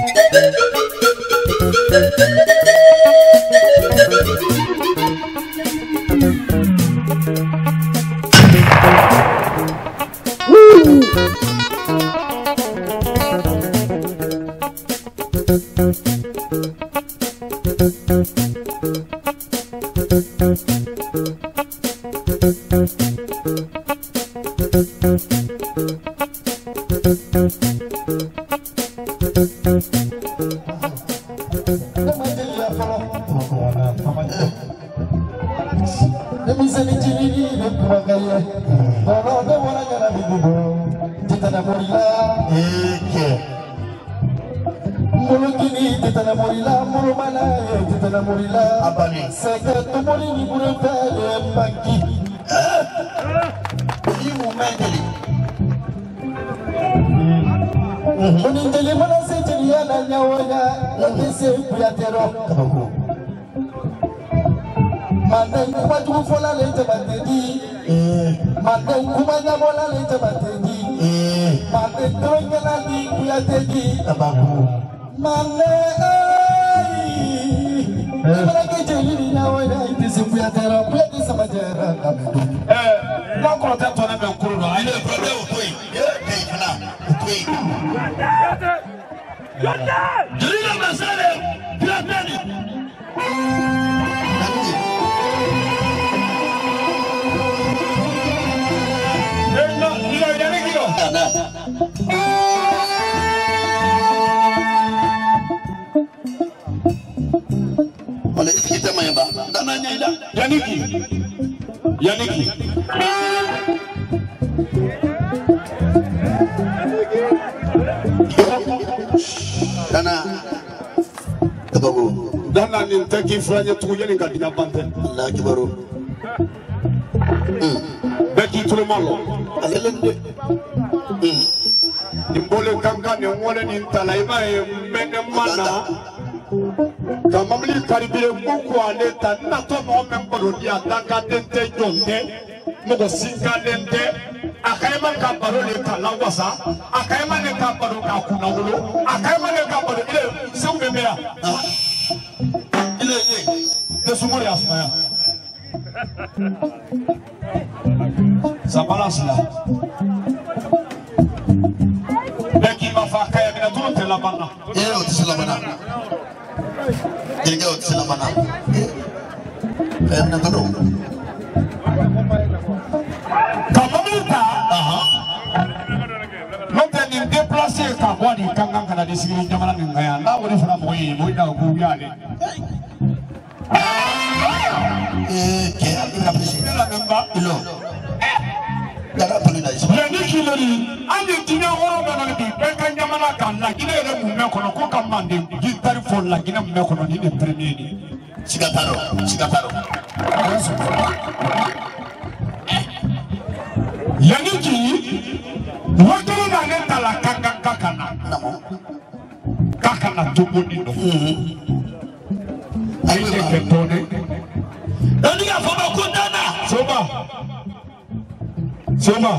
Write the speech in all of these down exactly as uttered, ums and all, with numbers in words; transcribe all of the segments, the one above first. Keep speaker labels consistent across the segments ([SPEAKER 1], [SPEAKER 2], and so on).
[SPEAKER 1] Franya tu yeli ngal dina bante Allah kibaru hmm beki tout le monde alende hmm dimbole kanga ne ngole ni talaima e mene mana kamamli karibire buku ale ta na to mo membo dia danga tente jonte mo singa lente akaima ka baro le kala wasa akaima ne ka baro ka kuna wulo akaima ne ka baro ile sumbe mea de Soumori Asmaya. Ça balance là. Dès qu'il va faire Kaya Minato, tu es la banane.
[SPEAKER 2] Eh, tu es la banane. Il est tu es la banane. Kaya Minato.
[SPEAKER 1] Kamamita. L'autre est déplacé quand on dit Kangan Kana décidé de demander un gars. Là, on est sur la moyenne, on est dans le gouvernement.
[SPEAKER 2] Eh, qui a la présidente la même pas il a la police
[SPEAKER 1] il dit qu'il dit allez dîner au rond de l'île quand Yamana kan la Guinée est le même qu'on a commandé guitare pour la Guinée mais qu'on a dit le premier
[SPEAKER 2] Sigataro Sigataro
[SPEAKER 1] Yaniki wakili na neta la kaka kakana kakana tumuni no aïe que tonne
[SPEAKER 2] Nani ya foba kundana
[SPEAKER 1] Soba Soba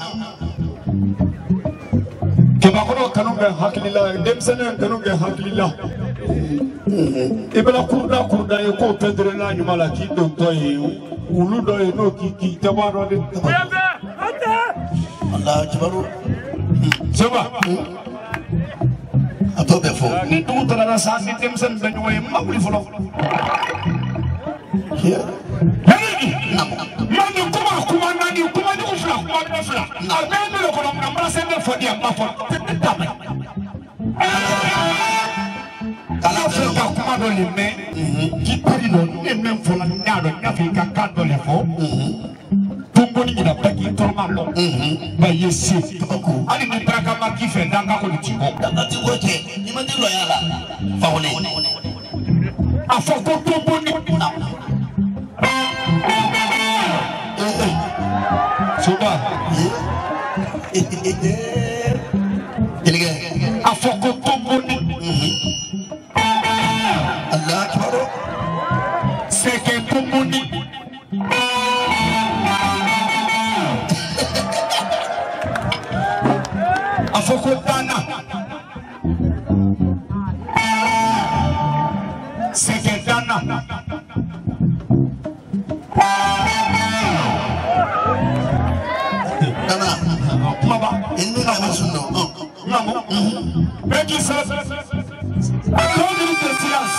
[SPEAKER 1] Kebakono kanunga hakilila demsene kanunga hakilila Ibela kurda kurda yeko pedre na nyumala ki donto yi ulu do yi no ki ki tabaro de
[SPEAKER 2] Allah kibaru
[SPEAKER 1] Soba
[SPEAKER 2] Atobe fo
[SPEAKER 1] ni tu tara sa ni demsene ben way mabuli folo Mani kuma kuma nani kuma ni ufla kuma ni ufla. Agame lo kono mnambra sende fodi amba fo. Tame. Kala Afrika kuma do le me. Ki pari lo ne men fo na nyalo nyafika kando le fo. Tumbo ni ina peki torma lo. Ba yesi. Ali ni braka ma ki fe danga ko tigo.
[SPEAKER 2] Danga ti wote. Ni mandi lo yala. Fa wole.
[SPEAKER 1] Afoko tumbo ni na. Soba Afoko Tomboni
[SPEAKER 2] Allah Akbar
[SPEAKER 1] Seke Tomboni Afoko Dana Nana.
[SPEAKER 2] Nana.
[SPEAKER 1] Mama.
[SPEAKER 2] Il n'est pas sur nous.
[SPEAKER 1] Maman. Mais qui ça? Deux minutes de silence.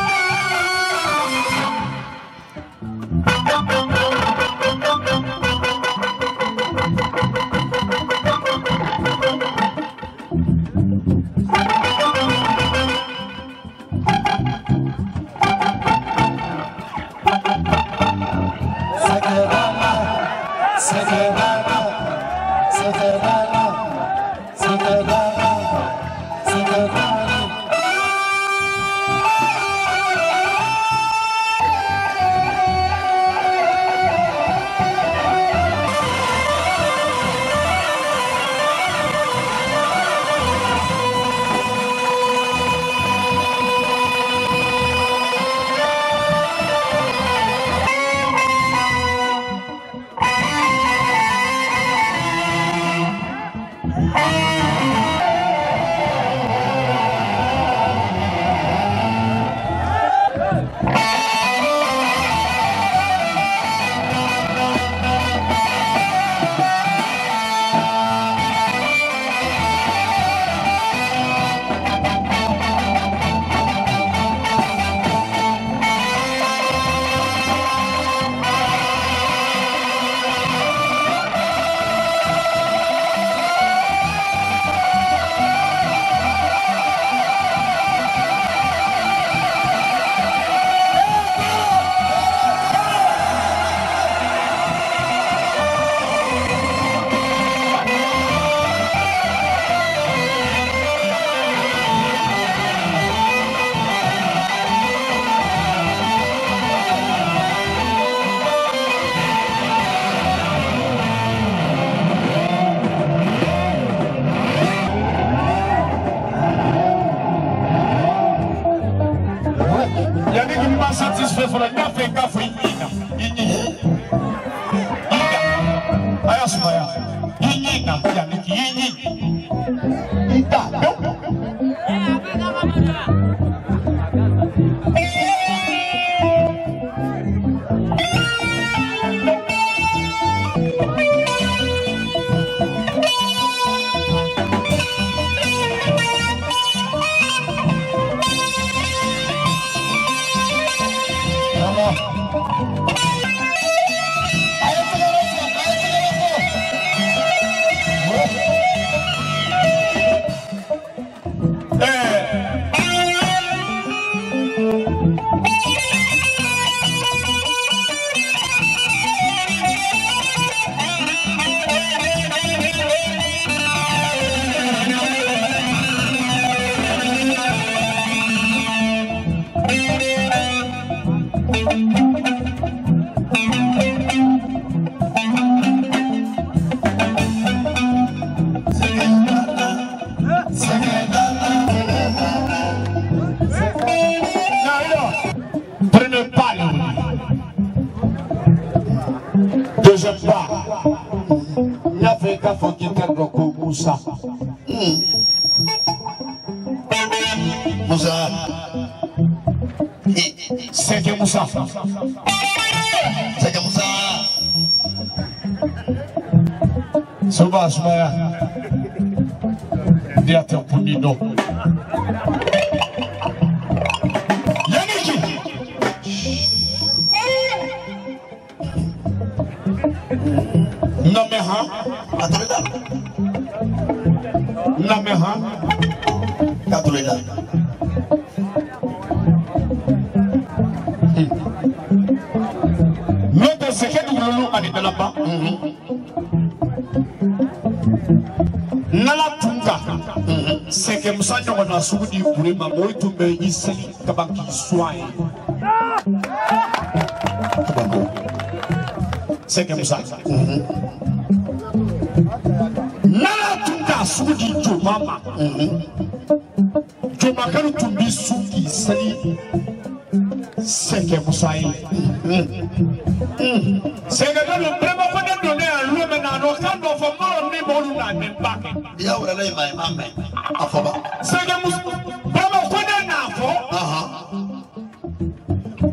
[SPEAKER 1] Satisfait pour la café, café, yinina, aya sumaya, yinina, yaniki, yini, ita, Moussa.
[SPEAKER 2] Moussa.
[SPEAKER 1] C'est que Moussa.
[SPEAKER 2] C'est que Moussa.
[SPEAKER 1] Soba, Soumaya. Dia te punido. Yaniki. Non mais hein.
[SPEAKER 2] Attends.
[SPEAKER 1] Non mais hein.
[SPEAKER 2] Katulila.
[SPEAKER 1] Notre secret du lolo a dit là-bas. Nala tunga. C'est que Moussa on a soudi pour les mamans tout mais ici kabaki soin. C'est que Moussa. Nala tunga soudi jo mama. Jo makaru tumbi soudi sali. C'est que Moussa. C'est que le premier fois de donner à l'homme dans nos camps, on va mort ni bon ou n'a même pas.
[SPEAKER 2] Il y a où elle est ma maman. Afoba.
[SPEAKER 1] C'est que Moussa. Vraiment fois de n'afo.
[SPEAKER 2] Ah ah.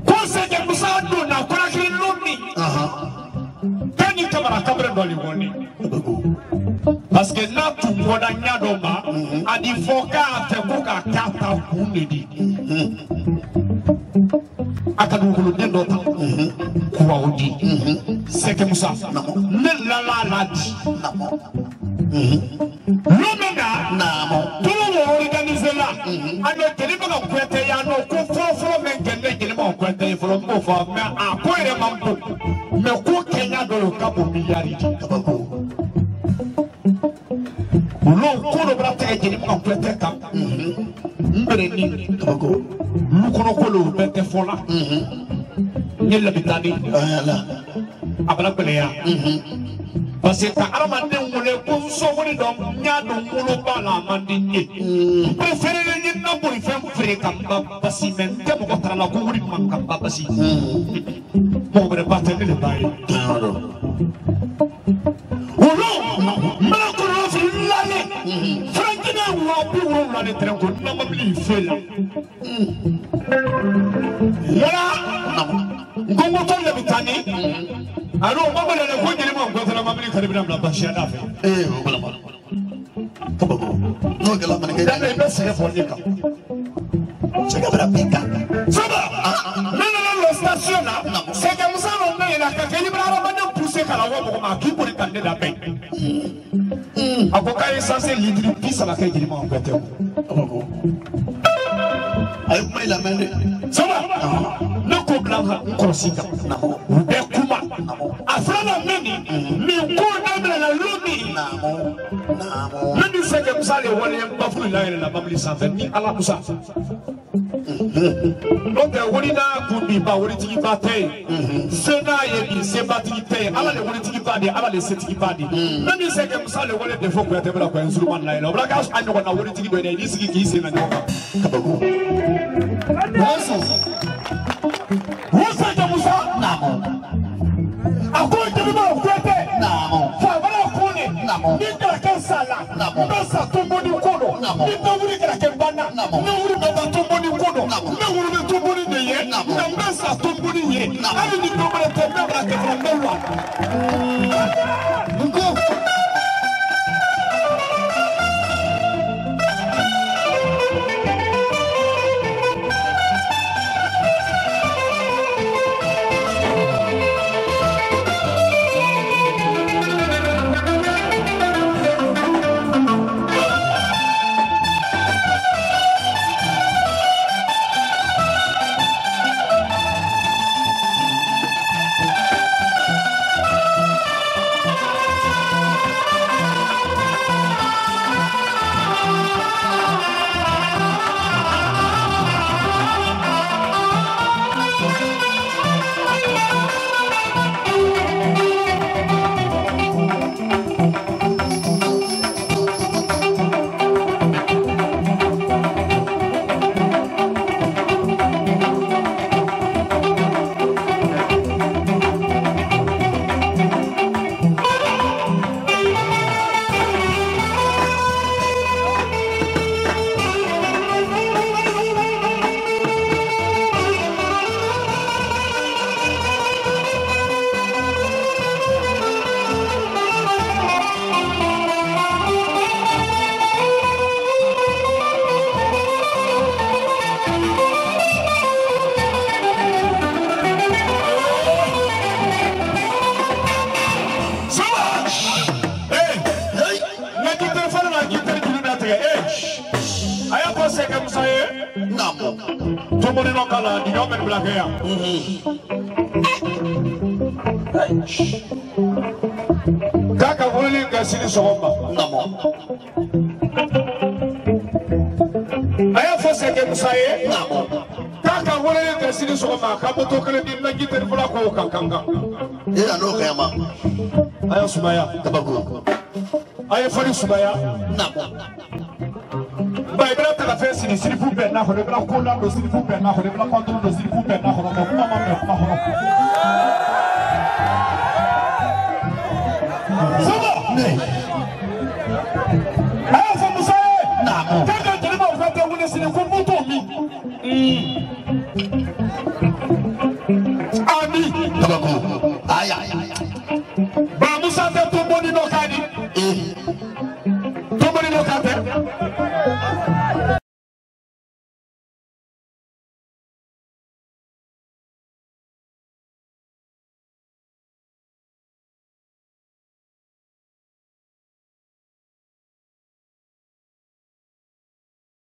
[SPEAKER 1] dans les monnaies. Parce que là, tout le monde a dit qu'il faut qu'à faire pour qu'à quatre ans, on le dit. À quand nous le disons, quoi on dit? C'est comme ça. Mais là, là, là, dit. L'homme là, tout le monde organisé là. Alors, tu n'es pas en prêter, il y a nos coups, il faut même que les gens en prêter, il faut le faire, mais à quoi il est mambo? Mais quoi qu'il y a dans le cap au milliard? L'on court au bras de l'Église en prêter cap. Mbéreni, nous connaissons le bête fola. Il l'habitant. Abla Pelea. Parce que Aramande voulait qu'on soit dans Yado Mouloba Mandini. Préférez les gens pour faire fréquemment parce que même que mon contrat la couvre manque pas parce que mon vrai partenaire le bail. Oh non, Malakoro fait l'année. Franquina ou à plus ou l'année très courte, n'a pas pu faire là. Voilà, Gongo Tom le Bitani. Alors, on va aller voir les gens qui ont la mamie qui arrive dans la bâche à la fin. Eh, voilà. Non, que la manière d'aller bien se faire des cas. C'est comme la pica. Ça va. Non, non, non, la station là. C'est comme ça, on met la caca. Il va avoir poussé à la voie pour qui pour les candider la paix. Avocat est censé l'idée pisse à la caille qui m'a embêté. Aïe, mais la main. Ça va. Le couple là, on considère. Et comment? Afin la meni, mais on a la lumi. Le dit c'est comme ça, les Wallens pas pour la la Babli sans faire ni à la Moussa. Donc, Walina Koubi, Bawiti Bate, Sena et Sebatite, à la Waliti Badi, à la Seti Badi. Le dit c'est comme ça, les Wallens de Foucault, de la Coinzuman Line, au Blackash, à nous, on a Waliti de Nisiki qui s'est maintenant. Vous savez comme ça? A quoi de l'humain au côté? Non. Favela Kone. Non. Ni quelqu'un sala. Non. Non, ça tombe du cono. Non. Ni ne voulez quelqu'un bana. Non. Ne voulez pas tomber du cono. Non. Ne voulez pas tomber du yé. Non. Non, ça tombe du yé. Non. Allez, ni tomber de tomber la tête de l'eau. Go. Kaka wuli gasini sogomba. Namo. Aya fose ke musaye. Namo. Kaka wuli gasini sogomba. Kaboto kele di na gitere fula ko kankanga. Ila no kayama. Aya subaya. Tabago. Aya fali subaya. Namo. Ba ibra ta fa sini sini fu be na ho de bla ko la do sini fu be na ho de bla ko do sini fu be na ho ko ma ma me ma ho. Aya fa musaye. Namo. Kaka jeli ma fa ta woni sini fu buto mi.